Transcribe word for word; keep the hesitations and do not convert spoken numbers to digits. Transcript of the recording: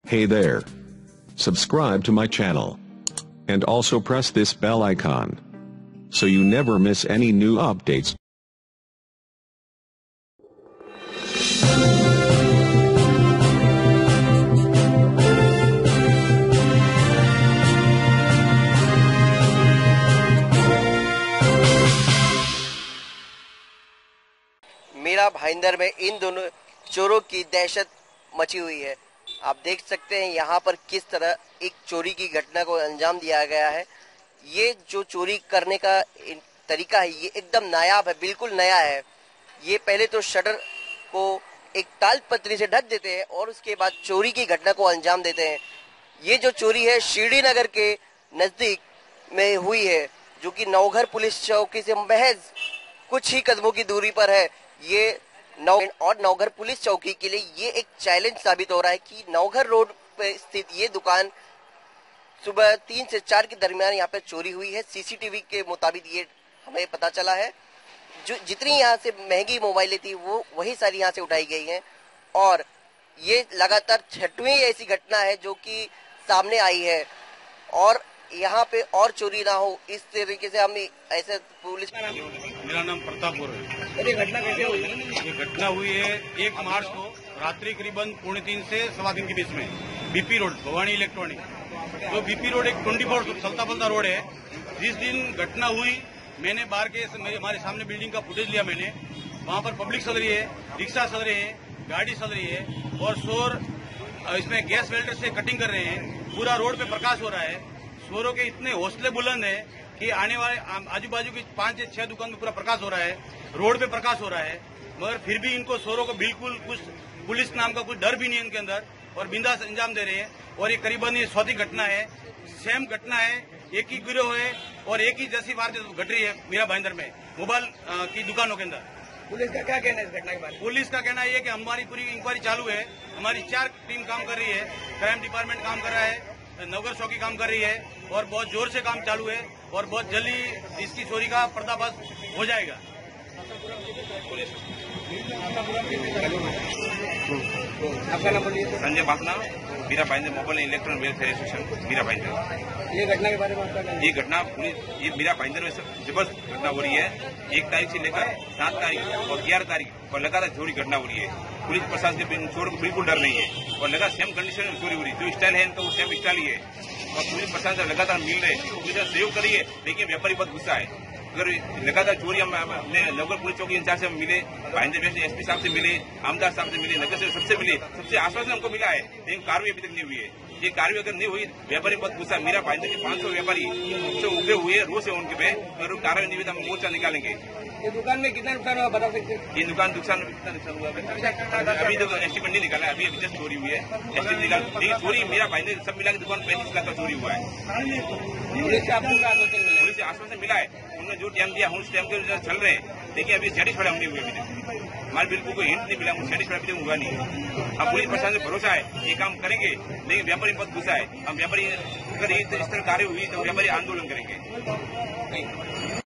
Hey there. Subscribe to my channel. And also press this bell icon. So you never miss any new updates. Meera Bhayandar में इन दोनों चोरों की दहशत मची हुई है। आप देख सकते हैं यहाँ पर किस तरह एक चोरी की घटना को अंजाम दिया गया है। ये जो चोरी करने का तरीका है ये एकदम नायाब है, बिल्कुल नया है। ये पहले तो शटर को एक तालपत्री से ढक देते हैं और उसके बाद चोरी की घटना को अंजाम देते हैं। ये जो चोरी है श्रीनगर के नजदीक में हुई है, जो कि नवघर पुलिस चौकी से महज कुछ ही कदमों की दूरी पर है। ये नव और नवघर पुलिस चौकी के लिए ये एक चैलेंज साबित हो रहा है कि नवघर रोड पे स्थित ये दुकान सुबह तीन से चार के दरमियान यहाँ पे चोरी हुई है। सीसीटीवी के मुताबिक ये हमें पता चला है। जो जितनी यहाँ से महंगी मोबाइलें थी वो वही सारी यहाँ से उठाई गई हैं और ये लगातार छठवीं ऐसी घटना है जो कि सामने आई है और यहाँ पे और चोरी ना हो इस तरीके से हम ऐसे पुलिस। मेरा नाम प्रतापपुर है। ये घटना कैसे हुई? ये घटना हुई है एक मार्च को रात्रि करीबन पौने तीन से सवा तीन के बीच में बीपी रोड भवानी इलेक्ट्रॉनिक। तो बीपी रोड एक ट्वेंटी फोर चलता फलता रोड है। जिस दिन घटना हुई मैंने बाहर के हमारे सामने बिल्डिंग का फुटेज लिया। मैंने वहाँ पर पब्लिक चल रही है, रिक्शा चल रही है, गाड़ी चल रही है और शोर इसमें गैस वेल्डर से कटिंग कर रहे हैं। पूरा रोड पे प्रकाश हो रहा है। शोरों के इतने हौसले बुलंद है कि आने वाले आजू बाजू की पांच से छह दुकान में पूरा प्रकाश हो रहा है, रोड पे प्रकाश हो रहा है, मगर फिर भी इनको शोरों को बिल्कुल कुछ पुलिस नाम का कुछ डर भी नहीं है इनके अंदर और बिंदास अंजाम दे रहे हैं। और ये करीबन ये चौथी घटना है, सेम घटना है, एक ही गिरोह है और एक ही जैसी बात घट रही है मीरा भाईंदर में मोबाइल की दुकानों के अंदर। पुलिस का क्या कहना है इस घटना के बारे में? पुलिस का कहना है कि हमारी पूरी इंक्वायरी चालू है। हमारी चार टीम काम कर रही है, क्राइम डिपार्टमेंट काम कर रहा है, नवघर चौकी काम कर रही है और बहुत जोर से काम चालू है और बहुत जल्दी इसकी चोरी का पर्दाफाश हो जाएगा। आपका नाम बोलिए। Sanjay Bapna, Mira Bhayander mobile electronic welfare association Mira Bhayander. ये घटना के बारे में आपका ये घटना पुलिस ये मीरा भाईंदर में जबरदस्त घटना हो रही है। एक तारीख से लेकर सात तारीख और ग्यारह तारीख और लगातार चोरी घटना हो रही है। पुलिस प्रशासन के चोर को बिल्कुल डर नहीं है और लगा सेम कंडीशन में चोरी हो रही है। जो स्टाइल है इनका वो सेम स्टाइल ही है और पुलिस प्रशासन लगातार मिल रहे हैं, पुलिस सहयोग कर रही है। लेकिन व्यापारी बहुत गुस्सा है। अगर लगातार चोरी हम नवघर पुलिस चौकी इंचार्ज से मिले, भाईंदर वेस्ट एसपी साहब से मिले, आमदार साहब से मिले, नगर से सबसे मिले, सबसे आश्वासन हमको मिला है, लेकिन कार्रवाई अभी तक नहीं हुई है। ये कार्रवाई अगर नहीं हुई व्यापारी बहुत गुस्सा। मीरा भाईंदर के पांच सौ व्यापारी सबसे उभरे हुए रोज है उनके पे, अगर कार्रवाई नहीं हुई तो हम मोर्चा निकालेंगे। ये दुकान में कितना नुकसान हुआ बता सकते हैं? ये दुकान नुकसान में कितना नुकसान हुआ अभी तो एस्टीमेट नहीं निकाला, अभी अभी जस्ट चोरी हुई है, एस्टीमेट निकाल। लेकिन चोरी मीरा भाईंदर सब मिला के दुकान पैंतीस लाख का चोरी हुआ है। पुलिस से आपको पुलिस से आश्वासन मिला है, उन्होंने जो टाइम दिया उस टाइम के चल रहे हैं, लेकिन अभी सेटिस्फाइड हम नहीं हुए। अभी तक हमारे बिल्कुल कोई हिंट नहीं मिला, सेटिस्फाइड अभी तक हुआ नहीं है। हम पुलिस प्रशासन से भरोसा है ये काम करेंगे, लेकिन व्यापारी बहुत गुस्सा है। हम व्यापारी अगर इस तरह कार्य हुई तो व्यापारी आंदोलन करेंगे।